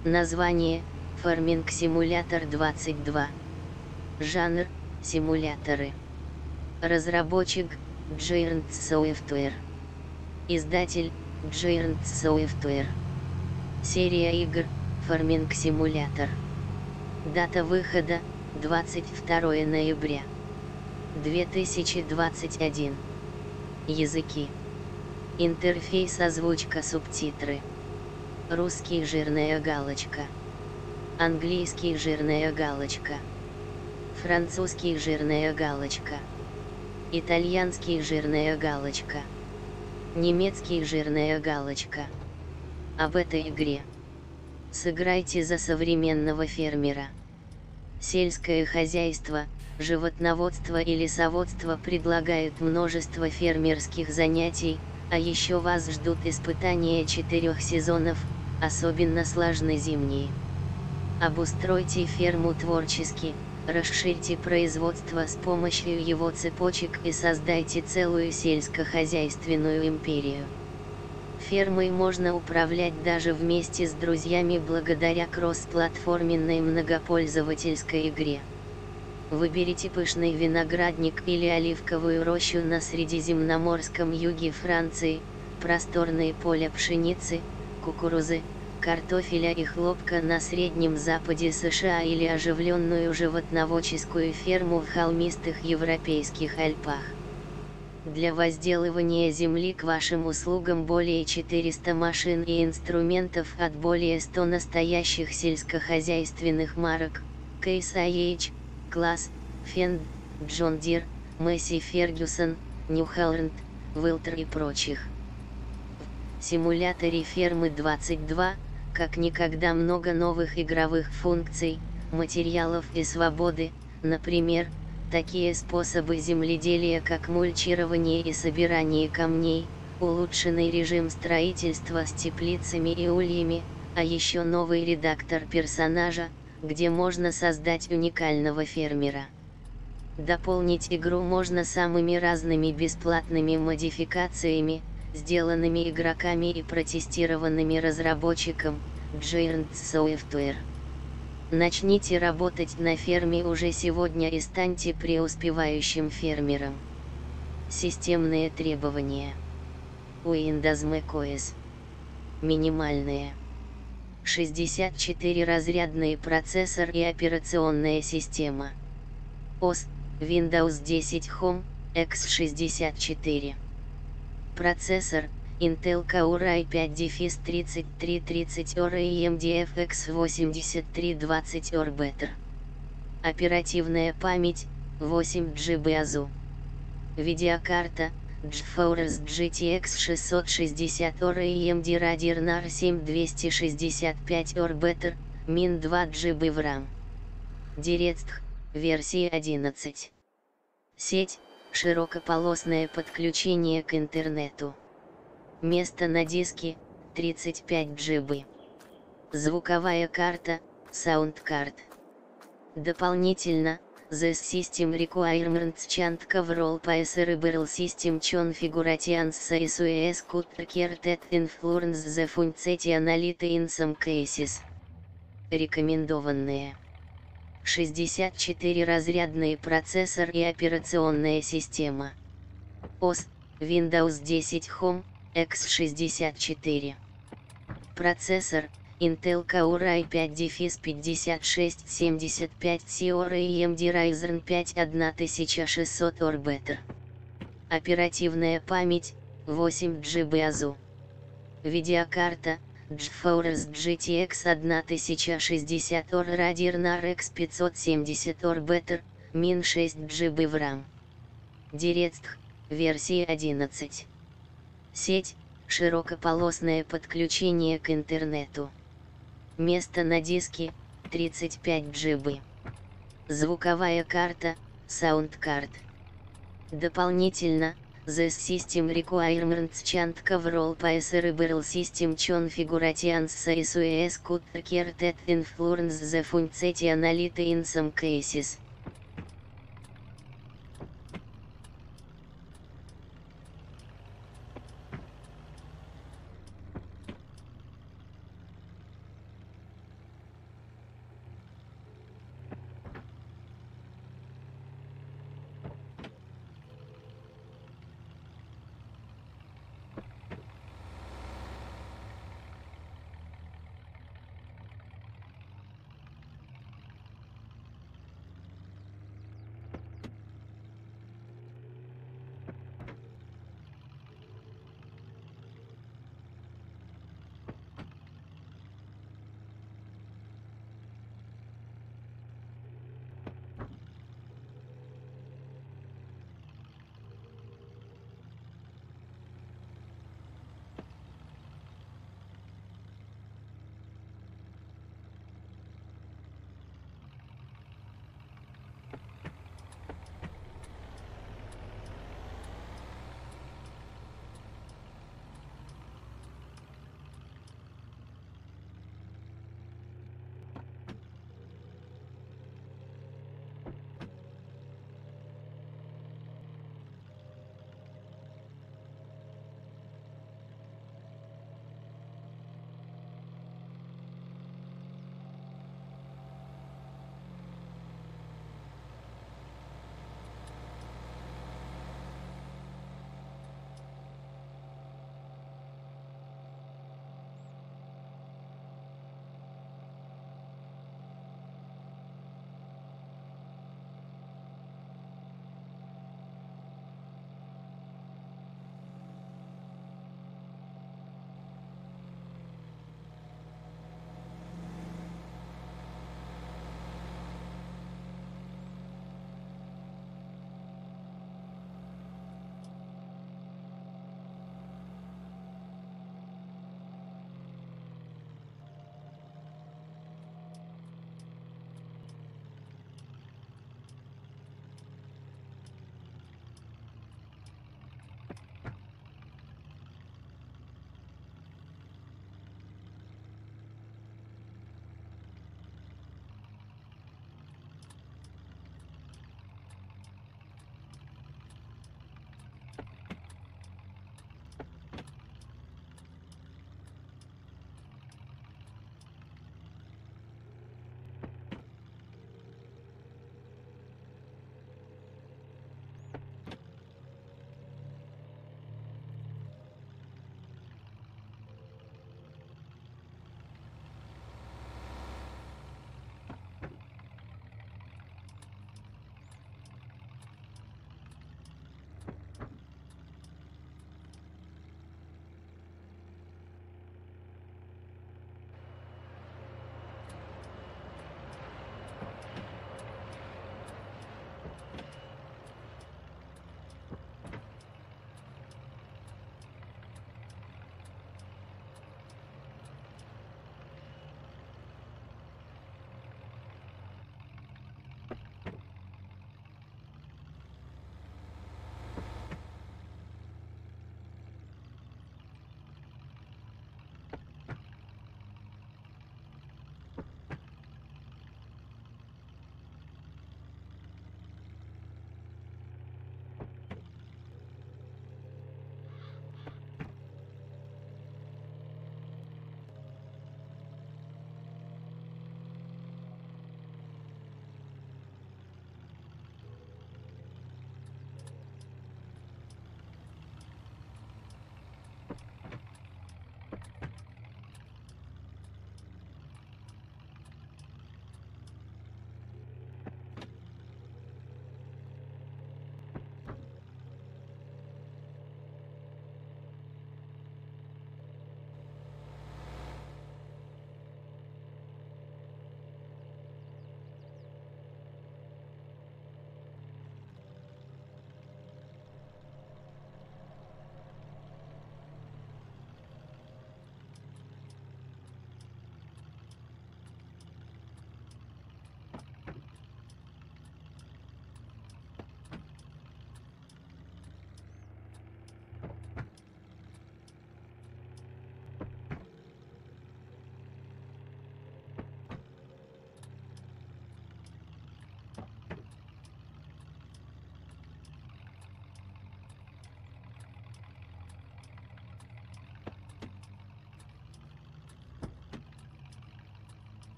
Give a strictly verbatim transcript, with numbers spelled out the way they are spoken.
Название – Farming Simulator двадцать два. Жанр – симуляторы. Разработчик – Giant Software. Издатель – Giant Software. Серия игр – Farming Simulator. Дата выхода – двадцать второе ноября две тысячи двадцать один. Языки. Интерфейс, озвучка, субтитры. Русский — жирная галочка. Английский — жирная галочка. Французский — жирная галочка. Итальянский — жирная галочка. Немецкий — жирная галочка. Об этой игре. Сыграйте за современного фермера. Сельское хозяйство, животноводство и лесоводство предлагают множество фермерских занятий, а еще вас ждут испытания четырех сезонов, особенно сложны зимние. Обустройте ферму творчески, расширьте производство с помощью его цепочек и создайте целую сельскохозяйственную империю. Фермой можно управлять даже вместе с друзьями благодаря кросс-платформенной многопользовательской игре. Выберите пышный виноградник или оливковую рощу на средиземноморском юге Франции, просторные поля пшеницы, кукурузы, картофеля и хлопка на Среднем Западе США или оживленную животноводческую ферму в холмистых европейских Альпах. Для возделывания земли к вашим услугам более четырёхсот машин и инструментов от более ста настоящих сельскохозяйственных марок: Case ай эйч, Claas, Fendt, John Deere, Massey Ferguson, New Holland, Valtra и прочих. В симуляторе фермы двадцать два, как никогда много новых игровых функций, материалов и свободы, например, такие способы земледелия, как мульчирование и собирание камней, улучшенный режим строительства с теплицами и ульями, а еще новый редактор персонажа, где можно создать уникального фермера. Дополнить игру можно самыми разными бесплатными модификациями, сделанными игроками и протестированными разработчиком, Giant Software. Начните работать на ферме уже сегодня и станьте преуспевающим фермером. Системные требования. Windows macOS. Минимальные. шестьдесят четыре разрядный процессор и операционная система. о эс, Windows десять Home, икс шестьдесят четыре. Процессор, Intel Core ай пять тридцать три тридцать ор и эй эм ди эф икс восемьдесят три двадцать ор Better. Оперативная память, восемь джигабайт эй ю. Видеокарта, GeForce джи ти экс шестьсот шестьдесят ор и эй эм ди Radeon ар семь двести шестьдесят пять ор Better, мин два джигабайта в RAM. DirectX, версии одиннадцать. Сеть, широкополосное подключение к интернету. Место на диске, тридцать пять джигабайт. Звуковая карта, Sound Card. Дополнительно, This System Requirements Chant Coverall Perceivable System Configurations Size Could Care Influence the Functionality in Some Cases. Рекомендованные. шестьдесят четыре разрядный процессор и операционная система. о эс, Windows десять Home, икс шестьдесят четыре. Процессор, Intel Core ай пять пятьдесят шесть семьдесят пять си ор и эй эм ди Ryzen пять тысяча шестьсот ор Better. Оперативная память, восемь джигабайт эй ю. Видеокарта, GeForce джи ти экс тысяча шестьдесят ор Radeon ар икс пятьсот семьдесят ор Better, мин шесть джигабайт в RAM. DirectX, версии одиннадцать. Сеть, широкополосное подключение к интернету. Место на диске, тридцать пять джигабайт. Звуковая карта, Sound Card. Дополнительно, This System Requirements Chant Coverall Perceivable System Configurations Size Could Care Influence the Functionality in Some Cases.